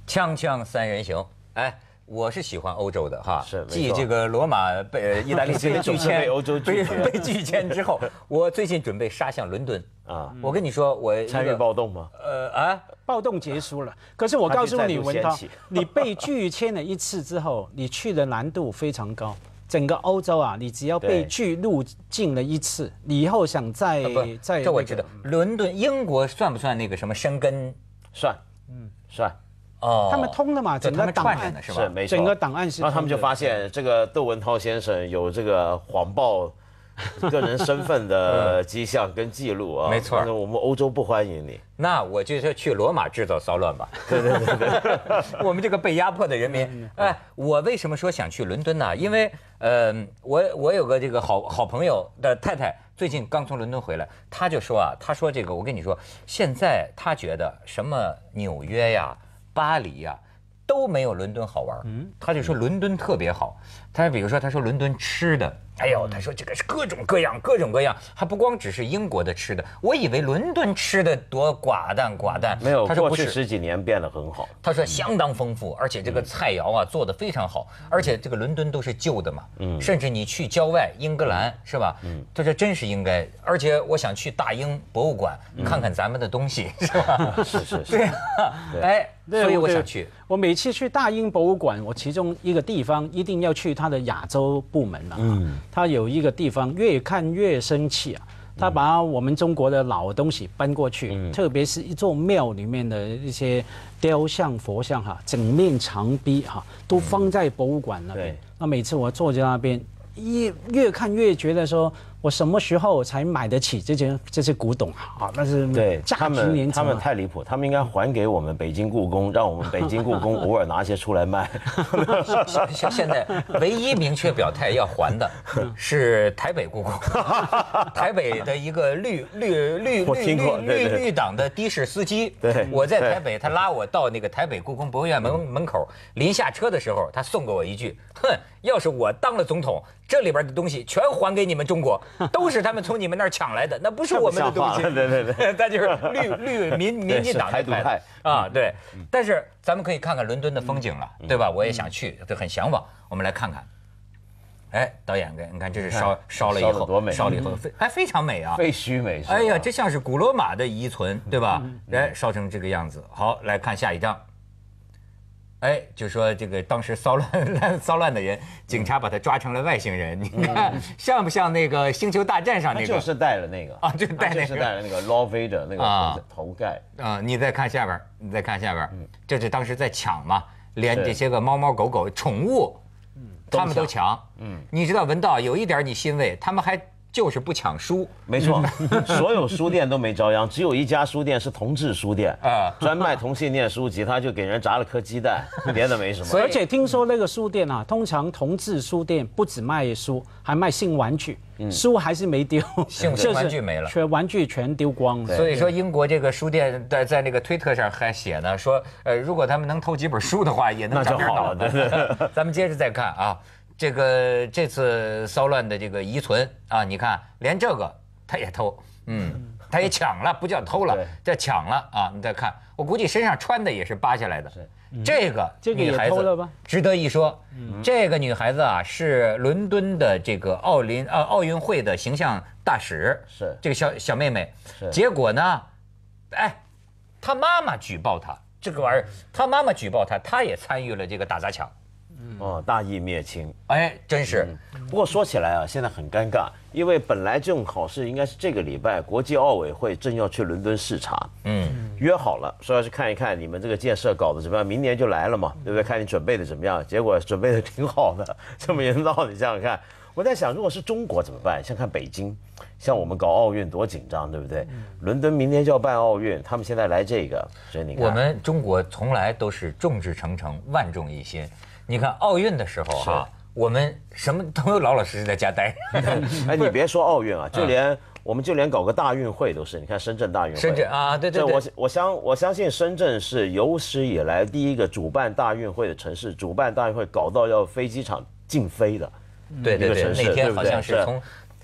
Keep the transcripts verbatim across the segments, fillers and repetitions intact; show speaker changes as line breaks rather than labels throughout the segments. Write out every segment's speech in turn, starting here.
锵锵三人行，哎。我是喜欢欧洲的哈，
是
继这个罗马被意大利被拒签，
被欧洲拒绝
被拒签之后，我最近准备杀向伦敦啊！我跟你说，我
参与暴动吗？
呃啊，
暴动结束了。可是我告诉你，文涛，你被拒签了一次之后，你去的难度非常高。整个欧洲啊，你只要被拒入境了一次，你以后想再再
这我知道。伦敦、英国算不算那个什么申根？
算，嗯，算。
哦，
他们通了嘛？整个档案
是吧？
是没错，
整个档案是。
然后他们就发现这个窦文涛先生有这个谎报个人身份的迹象跟记录啊。
没错，
我们欧洲不欢迎你。
那我就说去罗马制造骚乱吧。对对对对，我们这个被压迫的人民。哎，我为什么说想去伦敦呢？因为呃，我我有个这个好好朋友的太太。最近刚从伦敦回来，他就说啊，他说这个，我跟你说，现在他觉得什么纽约呀、巴黎呀都没有伦敦好玩。嗯，他就说伦敦特别好。他比如说，他说伦敦吃的，哎呦，他说这个是各种各样，各种各样，还不光只是英国的吃的。我以为伦敦吃的多寡淡寡淡，
没有，
他说
过去十几年变得很好。
他说相当丰富，而且这个菜肴啊做得非常好，而且这个伦敦都是旧的嘛，嗯，甚至你去郊外英格兰是吧？嗯，他说真是应该，而且我想去大英博物馆看看咱们的东西，是吧？
是是是，
对啊，哎，所以我想去。
我每次去大英博物馆，我其中一个地方一定要去它的亚洲部门了。嗯，它有一个地方越看越生气啊，他把我们中国的老东西搬过去，嗯、特别是一座庙里面的一些雕像、佛像哈，整面墙壁哈都放在博物馆那边。那每次我坐在那边，越越看越觉得说，我什么时候才买得起这些这些古董啊？那是
对他们，他们太离谱，他们应该还给我们北京故宫，让我们北京故宫偶尔拿些出来卖。
现现在唯一明确表态要还的是台北故宫，台北的一个绿绿绿绿绿绿绿党的的士司机。
对，
我在台北，他拉我到那个台北故宫博物院门门口，临下车的时候，他送给我一句：“哼，要是我当了总统，这里边的东西全还给你们中国。”都是他们从你们那儿抢来的，那不是我们的东西。
对对对，
那就是绿绿民民进党
台独派
啊，对。但是咱们可以看看伦敦的风景了，对吧？我也想去，就很向往。我们来看看。哎，导演，你看这是烧烧了以后，
多美，
烧了以后还非常美啊，
废墟美。
哎呀，这像是古罗马的遗存，对吧？哎，烧成这个样子。好，来看下一张。哎，就说这个当时骚乱骚乱的人，警察把他抓成了外星人，你看像不像那个《星球大战》上那个？
就是戴了那个
啊，就戴那个，
就是戴了那个 Lord Vader 那个头盖
啊。你再看下边，你再看下边，这是当时在抢嘛，连这些个猫猫狗狗宠物，他们都抢。嗯，你知道文道有一点你欣慰，他们还。就是不抢书，
没错，所有书店都没遭殃，只有一家书店是同志书店啊，专卖同性恋书籍，他就给人砸了颗鸡蛋，别的没什么。
而且听说那个书店啊，通常同志书店不只卖书，还卖性玩具，嗯、书还是没丢，
性玩具没了，
全玩具全丢光了。
所以说，英国这个书店在在那个推特上还写呢，说呃，如果他们能偷几本书的话，也能
那就好了。对对对，
咱们接着再看啊。这个这次骚乱的这个遗存啊，你看连这个他也偷，嗯，他也抢了，不叫偷了，这抢了啊！你再看，我估计身上穿的也是扒下来的。这个女孩子值得一说，这个女孩子啊是伦敦的这个奥林呃奥运会的形象大使，
是这
个小小妹妹。结果呢，哎，她妈妈举报她这个玩意儿，她妈妈举报她，她也参与了这个打砸抢。
哦，大义灭亲，
哎，真是、
嗯。不过说起来啊，现在很尴尬，因为本来这种考试应该是这个礼拜，国际奥委会正要去伦敦视察，嗯，约好了，说要去看一看你们这个建设搞得怎么样，明年就来了嘛，对不对？看你准备的怎么样，结果准备的挺好的，这么严闹，你想想看。我在想，如果是中国怎么办？像看北京，像我们搞奥运多紧张，对不对？伦敦明年就要办奥运，他们现在来这个，所以你看，
我们中国从来都是众志成城，万众一心。你看奥运的时候哈、啊，我们什么都有老老实实在家待。
哎，你别说奥运啊，就连、嗯、我们就连搞个大运会都是，你看深圳大运会，
深圳啊，对对对，
我我相我相信深圳是有史以来第一个主办大运会的城市，主办大运会搞到要飞机场禁飞的，
对对对，那天好像是从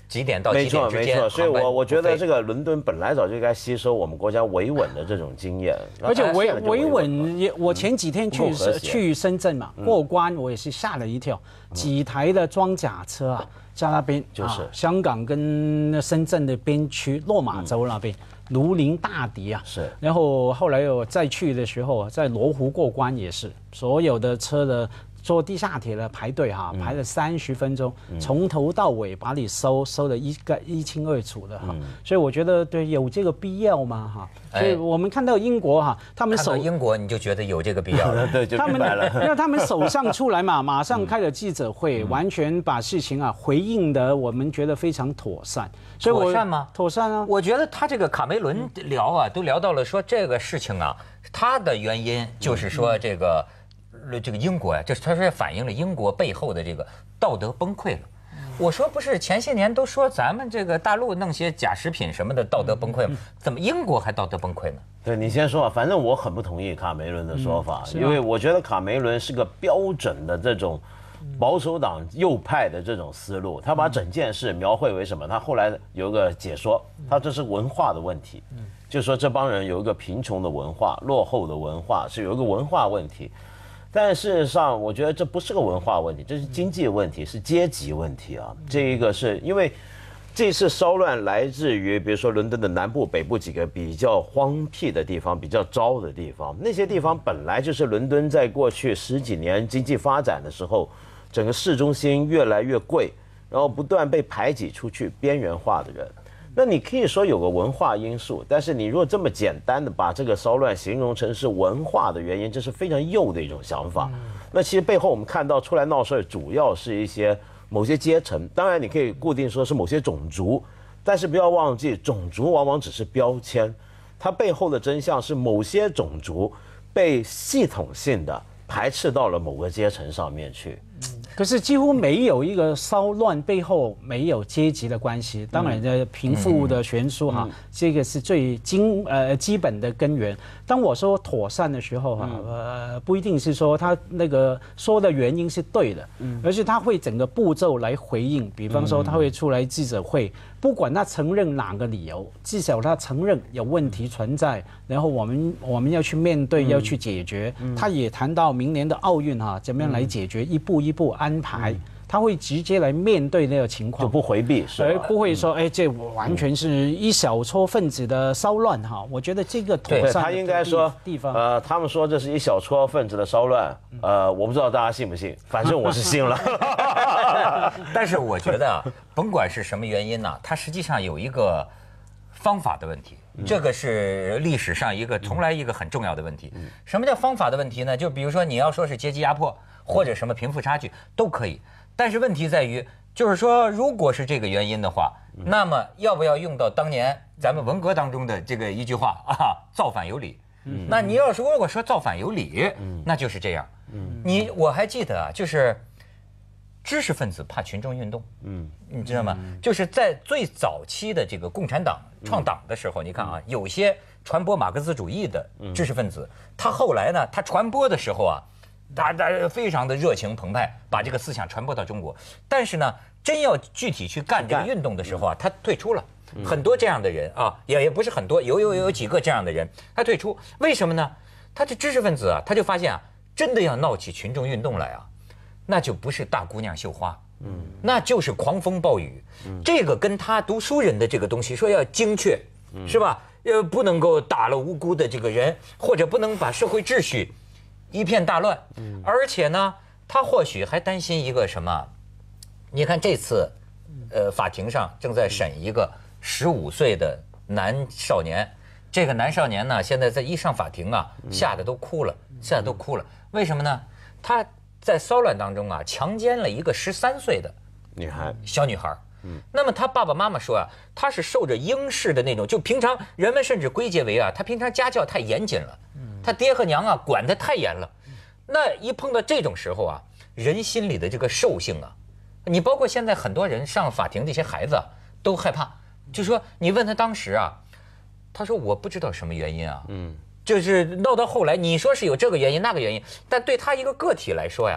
几点到几点之间。
没错没错，所以我我觉得这个伦敦本来早就该吸收我们国家维稳的这种经验，
而且维维稳也，我前几天去去深圳嘛，过关我也是吓了一跳，几台的装甲车啊，在那边就是香港跟深圳的边区落马洲那边。如临大敌啊！
是，
然后后来我再去的时候，在罗湖过关也是，所有的车的坐地下铁的排队哈、啊，排了三十分钟，嗯、从头到尾把你收收的一个一清二楚的哈、嗯。所以我觉得对有这个必要吗哈？所以我们看到英国哈、啊，他们手
英国你就觉得有这个必要了，
对，就明白了。
因为他们首相出来嘛，马上开了记者会，嗯、完全把事情啊回应的，我们觉得非常妥善。所以
妥善吗？
妥善啊！
我觉得他这个卡梅伦聊啊，都聊到了说这个事情啊，他的原因就是说这个。这个英国呀、啊，就是他说反映了英国背后的这个道德崩溃了。我说不是，前些年都说咱们这个大陆弄些假食品什么的道德崩溃吗？怎么英国还道德崩溃呢？
对你先说啊，反正我很不同意卡梅伦的说法，嗯、因为我觉得卡梅伦是个标准的这种保守党右派的这种思路，他把整件事描绘为什么？他后来有一个解说，他这是文化的问题，就说这帮人有一个贫穷的文化、落后的文化，是有一个文化问题。但事实上，我觉得这不是个文化问题，这是经济问题，是阶级问题啊。这一个是因为这次骚乱来自于，比如说伦敦的南部、北部几个比较荒僻的地方、比较糟的地方，那些地方本来就是伦敦在过去十几年经济发展的时候，整个市中心越来越贵，然后不断被排挤出去、边缘化的人。那你可以说有个文化因素，但是你如果这么简单的把这个骚乱形容成是文化的原因，这是非常幼的一种想法。那其实背后我们看到出来闹事主要是一些某些阶层，当然你可以固定说是某些种族，但是不要忘记，种族往往只是标签，它背后的真相是某些种族被系统性的排斥到了某个阶层上面去。
可是几乎没有一个骚乱背后没有阶级的关系，当然的贫富的悬殊哈，嗯、这个是最基呃基本的根源。当我说妥善的时候哈，呃不一定是说他那个说的原因是对的，嗯、而是他会整个步骤来回应。比方说他会出来记者会，不管他承认哪个理由，至少他承认有问题存在，然后我们我们要去面对，要去解决。嗯、他也谈到明年的奥运哈，怎么样来解决，一步一步安排。嗯他会直接来面对那个情况，
就不回避，是吧？
而不会说，哎，这完全是一小撮分子的骚乱哈。我觉得这个妥善的
他应该说
地方，
呃，他们说这是一小撮分子的骚乱，呃，我不知道大家信不信，反正我是信了。
但是我觉得啊，甭管是什么原因呢、啊，它实际上有一个方法的问题，这个是历史上一个从来一个很重要的问题。什么叫方法的问题呢？就比如说你要说是阶级压迫或者什么贫富差距都可以。但是问题在于，就是说，如果是这个原因的话，那么要不要用到当年咱们文革当中的这个一句话啊，造反有理。嗯、那你要是如果说造反有理，嗯、那就是这样。嗯、你我还记得啊，就是知识分子怕群众运动，嗯，你知道吗？嗯、就是在最早期的这个共产党创党的时候，嗯、你看啊，有些传播马克思主义的知识分子，嗯、他后来呢，他传播的时候啊。大家非常的热情澎湃，把这个思想传播到中国。但是呢，真要具体去干这个运动的时候啊，他退出了。很多这样的人啊，也也不是很多，有有有几个这样的人，他退出。为什么呢？他这知识分子啊，他就发现啊，真的要闹起群众运动来啊，那就不是大姑娘绣花，嗯，那就是狂风暴雨。嗯、这个跟他读书人的这个东西说要精确，嗯、是吧？呃，不能够打了无辜的这个人，或者不能把社会秩序。一片大乱，而且呢，他或许还担心一个什么？你看这次，呃，法庭上正在审一个十五岁的男少年，这个男少年呢，现在在一上法庭啊，吓得都哭了，吓得都哭了。为什么呢？他在骚乱当中啊，强奸了一个十三岁的
女孩，
小女孩。嗯，那么他爸爸妈妈说啊，他是受着英式的那种，就平常人们甚至归结为啊，他平常家教太严谨了。他爹和娘啊管得太严了，那一碰到这种时候啊，人心里的这个兽性啊，你包括现在很多人上法庭，这些孩子啊都害怕，就说你问他当时啊，他说我不知道什么原因啊，嗯，就是闹到后来你说是有这个原因那个原因，但对他一个个体来说呀，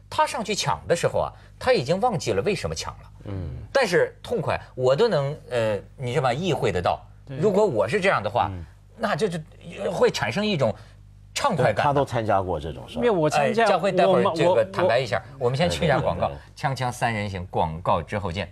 他上去抢的时候啊，他已经忘记了为什么抢了。嗯，但是痛快我都能呃，你知道吧，意会得到。如果我是这样的话，那这就会产生一种畅快感。
他都参加过这种事。
因为我参加，
佳慧待会儿这个坦白一下，我们先去一下广告，锵锵三人行，广告之后见。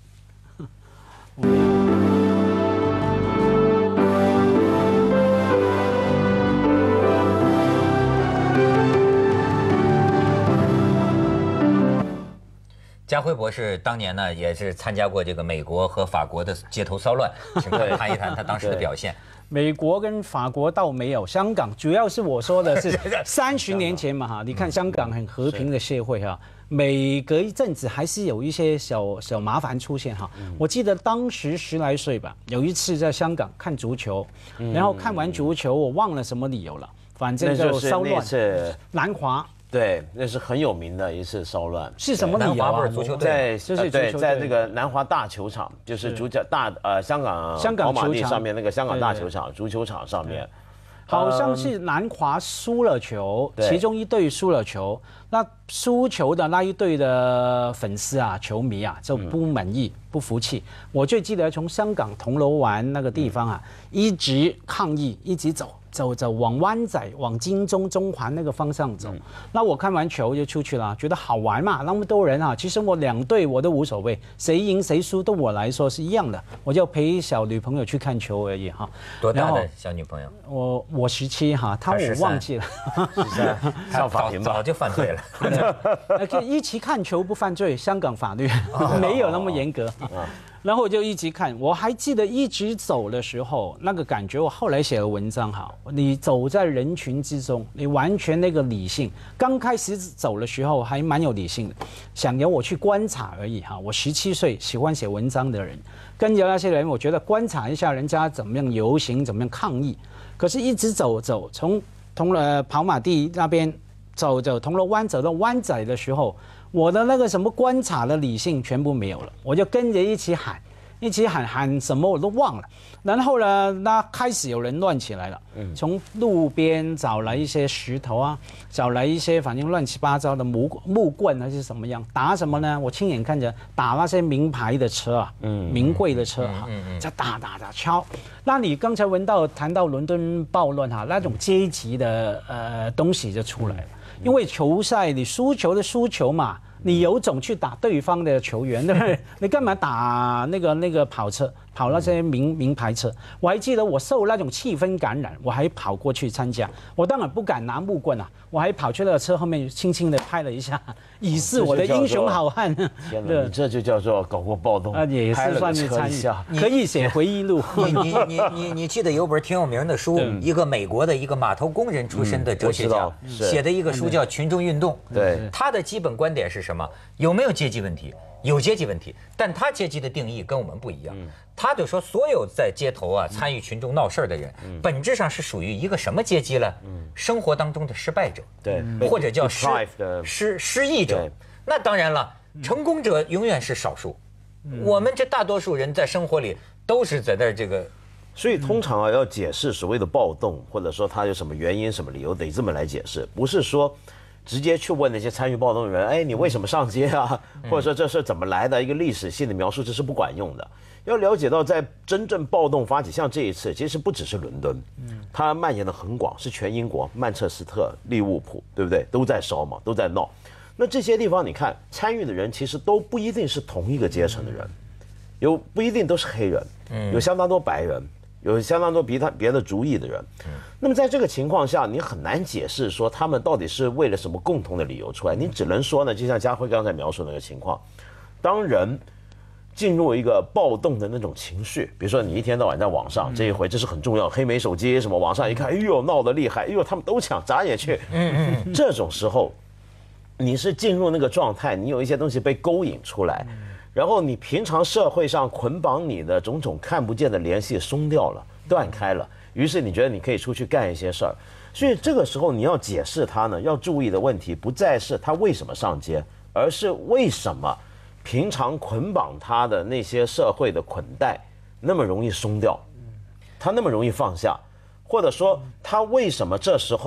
家辉博士当年呢也是参加过这个美国和法国的街头骚乱，请他谈一谈他当时的表现。
美国跟法国倒没有，香港主要是我说的是三十年前嘛哈，你看香港很和平的社会哈，每隔一阵子还是有一些小小麻烦出现哈。我记得当时十来岁吧，有一次在香港看足球，然后看完足球我忘了什么理由了，反正就骚乱。
是
南华。
对，那是很有名的一次骚乱。
是什么理由啊？
足球
在就是对，在那个南华大球场，就是足球大呃香港
香港
跑马地上面那个香港大球场足球场上面，
好像是南华输了球，其中一队输了球，那输球的那一队的粉丝啊、球迷啊就不满意、不服气。我最记得从香港铜锣湾那个地方啊，一直抗议，一直走。走走往湾仔、往金钟、中环那个方向走，嗯、那我看完球就出去了，觉得好玩嘛，那么多人啊，其实我两队我都无所谓，谁赢谁输对我来说是一样的，我就陪小女朋友去看球而已哈。
多大的小女朋友？
我我十七哈，她我忘记了，
十三，上法庭吧，
早就犯罪了。
可以一起看球不犯罪，香港法律没有那么严格。然后我就一直看，我还记得一直走的时候那个感觉。我后来写了文章哈，你走在人群之中，你完全那个理性。刚开始走的时候还蛮有理性的，想由我去观察而已哈。我十七岁，喜欢写文章的人，跟着那些人，我觉得观察一下人家怎么样游行，怎么样抗议。可是，一直走走，从铜锣跑马地那边走走铜锣湾走到湾仔的时候。我的那个什么观察的理性全部没有了，我就跟着一起喊，一起喊喊什么我都忘了。然后呢，那开始有人乱起来了，从路边找来一些石头啊，找来一些反正乱七八糟的木木棍还是什么样，打什么呢？我亲眼看着打那些名牌的车啊，名贵的车哈，在打打打敲。那你刚才闻到谈到伦敦暴乱哈，那种阶级的呃东西就出来了。因为球赛你输球的输球嘛，你有种去打对方的球员，对不对？你干嘛打那个那个跑车，跑那些名名牌车？我还记得我受那种气氛感染，我还跑过去参加。我当然不敢拿木棍啊，我还跑去那个车后面轻轻的拍了一下，以示我的英雄好汉。
天哪，你这就叫做搞过暴动
啊，也是算是参与，可以写回忆录。
你你你你你记得有本挺有名的书，一个美国的一个码头工人出身的哲学家写的一个书叫《群众运动》。
对，
他的基本观点是什么？有没有阶级问题？有阶级问题，但他阶级的定义跟我们不一样。他就说，所有在街头啊参与群众闹事的人，本质上是属于一个什么阶级呢？生活当中的失败者，
对，
或者叫失失失意者。那当然了，成功者永远是少数。我们这大多数人在生活里都是在那这个。
所以通常啊，要解释所谓的暴动，或者说它有什么原因、什么理由，得这么来解释，不是说。直接去问那些参与暴动的人，哎，你为什么上街啊？或者说这事怎么来的？一个历史性的描述，这是不管用的。要了解到，在真正暴动发起，像这一次，其实不只是伦敦，它蔓延的很广，是全英国，曼彻斯特、利物浦，对不对？都在烧嘛，都在闹。那这些地方，你看参与的人，其实都不一定是同一个阶层的人，有不一定都是黑人，有相当多白人。有相当多别他别的族裔的人，那么在这个情况下，你很难解释说他们到底是为了什么共同的理由出来，你只能说呢，就像家辉刚才描述那个情况，当人进入一个暴动的那种情绪，比如说你一天到晚在网上，这一回这是很重要，黑莓手机什么，网上一看，哎呦闹得厉害，哎呦他们都抢，眨眼去，这种时候，你是进入那个状态，你有一些东西被勾引出来。然后你平常社会上捆绑你的种种看不见的联系松掉了，断开了，于是你觉得你可以出去干一些事儿，所以这个时候你要解释他呢，要注意的问题不再是他为什么上街，而是为什么平常捆绑他的那些社会的捆带那么容易松掉，他那么容易放下，或者说他为什么这时候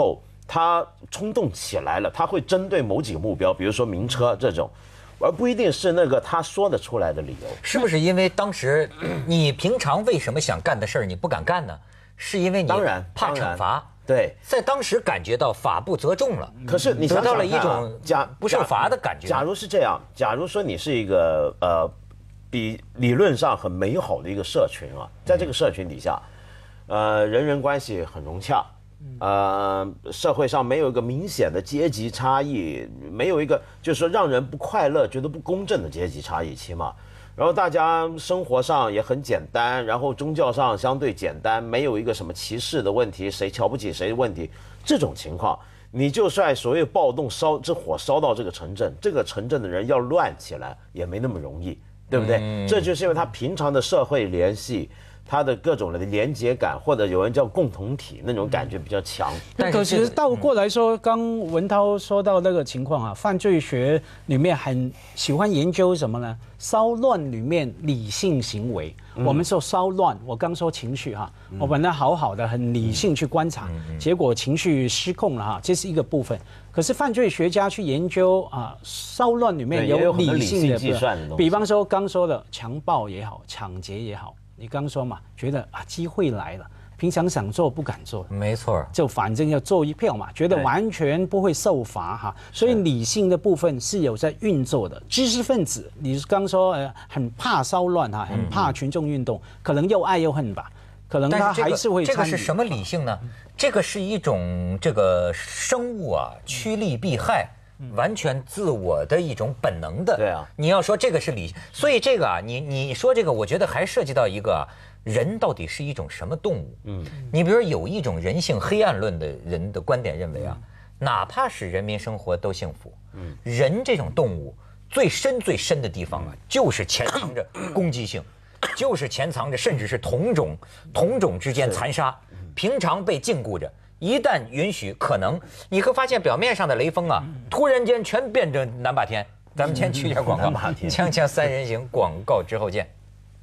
他冲动起来了，他会针对某几个目标，比如说名车这种，而不一定是那个他说得出来的理由。
是不是因为当时你平常为什么想干的事儿你不敢干呢？是因为你
当然
怕惩罚。
对，
在当时感觉到法不责众了。
可是你想想看啊，
得到了一种
假
不受罚的感觉。
假如是这样，假如说你是一个呃，比理论上很美好的一个社群啊，在这个社群底下，呃，人人关系很融洽。呃，社会上没有一个明显的阶级差异，没有一个就是说让人不快乐、觉得不公正的阶级差异，起码。然后大家生活上也很简单，然后宗教上相对简单，没有一个什么歧视的问题，谁瞧不起谁的问题，这种情况，你就算所谓暴动烧，这火烧到这个城镇，这个城镇的人要乱起来也没那么容易，对不对？嗯、这就是因为他平常的社会联系。他的各种的连结感，或者有人叫共同体那种感觉比较强。
但可是倒过来说，刚文涛说到那个情况啊，犯罪学里面很喜欢研究什么呢？骚乱里面理性行为。我们说骚乱，我刚说情绪哈，我本来好好的很理性去观察，结果情绪失控了哈，这是一个部分。可是犯罪学家去研究啊，骚乱里面有理性的，
计算的东西，
比方说刚说的强暴也好，抢劫也好。你刚说嘛，觉得啊机会来了，平常想做不敢做，
没错，
就反正要做一票嘛，觉得完全不会受罚哈，所以理性的部分是有在运作的。知识分子，你刚说呃很怕骚乱哈，很怕群众运动，可能又爱又恨吧，可能他还是会参与。
这个是什么理性呢？这个是一种这个生物啊趋利避害。完全自我的一种本能的，
对啊。
你要说这个是理，所以这个啊，你你说这个，我觉得还涉及到一个、啊、人到底是一种什么动物。嗯，你比如有一种人性黑暗论的人的观点认为啊，哪怕是人民生活都幸福，嗯，人这种动物最深最深的地方啊，就是潜藏着攻击性，就是潜藏着甚至是同种同种之间残杀，平常被禁锢着。一旦允许，可能你会发现表面上的雷锋啊，突然间全变成南霸天。咱们先去一下广告，锵锵三人行广告之后见。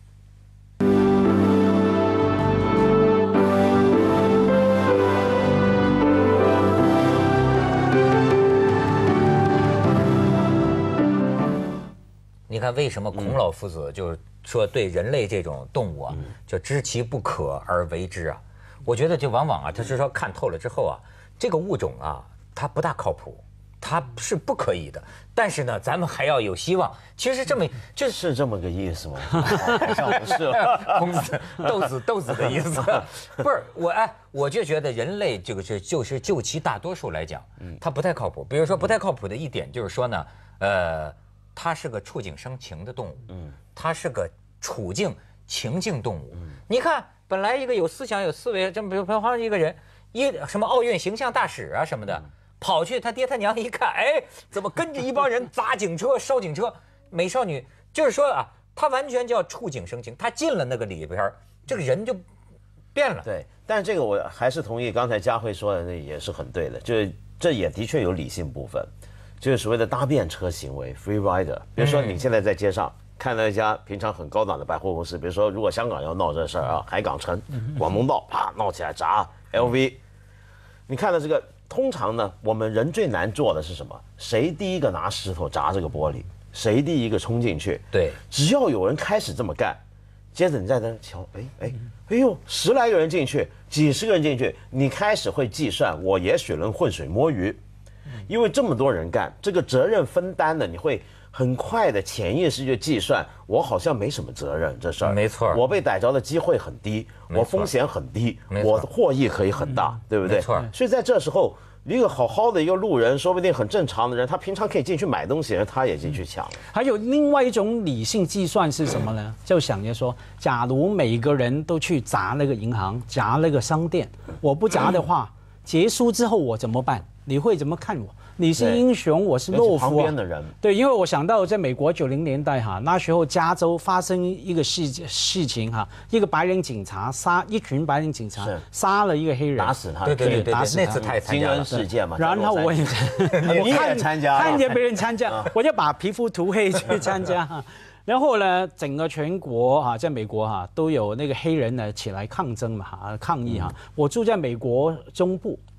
你看，为什么孔老夫子就是说对人类这种动物啊，就知其不可而为之啊？我觉得就往往啊，他是说看透了之后啊，这个物种啊，它不大靠谱，它是不可以的。但是呢，咱们还要有希望。其实这么
就是这么个意思吗？好像不是了，
孔子豆子豆子的意思。不是我哎，我就觉得人类这个是就是就其大多数来讲，它不太靠谱。比如说不太靠谱的一点就是说呢，呃，它是个触景生情的动物，嗯，它是个处境情境动物。你看。本来一个有思想有思维，这么比如好像一个人，一什么奥运形象大使啊什么的，跑去他爹他娘一看，哎，怎么跟着一帮人砸警车、烧警车？美少女就是说啊，他完全叫触景生情，他进了那个里边，这个人就变了。
对，但是这个我还是同意刚才佳慧说的，那也是很对的，就是这也的确有理性部分，就是所谓的搭便车行为 （free rider）。比如说你现在在街上。看到一家平常很高档的百货公司，比如说，如果香港要闹这事儿啊，海港城、广东道啪闹起来砸 L V， 你看到这个，通常呢，我们人最难做的是什么？谁第一个拿石头砸这个玻璃？谁第一个冲进去？
对，
只要有人开始这么干，接着你在那瞧，哎哎哎呦，十来个人进去，几十个人进去，你开始会计算，我也许能浑水摸鱼，因为这么多人干，这个责任分担的，你会。很快的潜意识就计算，我好像没什么责任这事儿，
没错，
我被逮着的机会很低，我风险很低，我的获益可以很大，对不对？
没错。
所以在这时候，一个好好的一个路人，说不定很正常的人，他平常可以进去买东西，他也进去抢。
还有另外一种理性计算是什么呢？就想着说，假如每个人都去砸那个银行、砸那个商店，我不砸的话，结束之后我怎么办？你会怎么看我？你是英雄，我是懦夫、啊。
旁边的人，
对，因为我想到在美国九零年代哈，那时候加州发生一个事事情哈，一个白人警察杀一群白人警察，杀了一个黑人，
打死他，
对对对对，
打死他，
那次太参加了
事件嘛。
然后我也，
你也参加，
看见别人参加，我就把皮肤涂黑去参加。然后呢，整个全国哈，在美国哈都有那个黑人呢起来抗争嘛哈，抗议哈。我住在美国中部。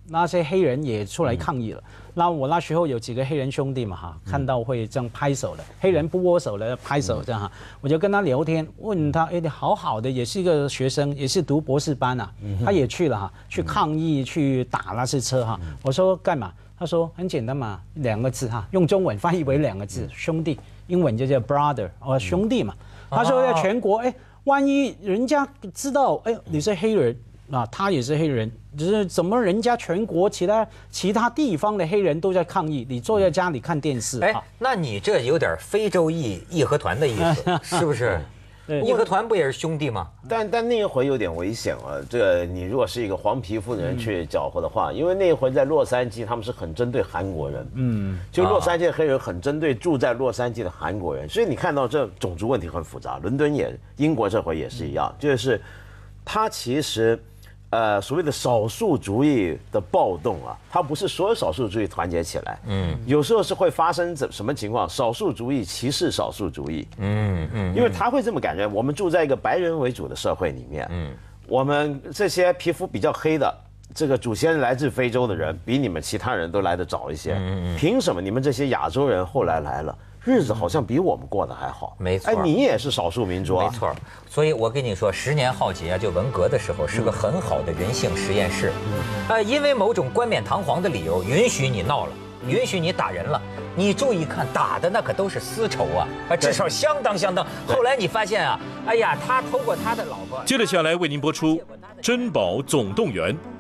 那些黑人也出来抗议了。那我那时候有几个黑人兄弟嘛哈，看到会这样拍手的，黑人不握手的拍手这样哈，我就跟他聊天，问他，哎，你好好的，也是一个学生，也是读博士班啊，他也去了哈，去抗议去打那些车哈。我说干嘛？他说很简单嘛，两个字哈，用中文翻译为两个字，兄弟，英文就叫 brother， 哦兄弟嘛。他说在全国，哎，万一人家知道，哎，你是黑人。啊，他也是黑人，只是怎么人家全国其他其他地方的黑人都在抗议，你坐在家里看电视。
哎，那你这有点非洲义义和团的意思，是不是？义和团不也是兄弟吗？
但但那一回有点危险啊！这个你如果是一个黄皮肤的人去搅和的话，因为那一回在洛杉矶，他们是很针对韩国人，嗯，就洛杉矶的黑人很针对住在洛杉矶的韩国人，所以你看到这种族问题很复杂。伦敦也，英国这回也是一样，就是他其实。呃，所谓的少数族裔的暴动啊，它不是所有少数族裔团结起来，嗯，有时候是会发生怎什么情况？少数族裔歧视少数族裔，嗯嗯，因为他会这么感觉，我们住在一个白人为主的社会里面，嗯，我们这些皮肤比较黑的，这个祖先来自非洲的人，比你们其他人都来得早一些，嗯嗯，凭什么你们这些亚洲人后来来了？日子好像比我们过得还好，
没错。
哎，你也是少数民族啊，
没错。所以我跟你说，十年浩劫啊，就文革的时候是个很好的人性实验室。嗯，呃，因为某种冠冕堂皇的理由，允许你闹了，允许你打人了。你注意看，打的那可都是私仇啊，啊，至少相当相当。后来你发现啊，哎呀，他偷过他的老婆。
接着下来为您播出《珍宝总动员》。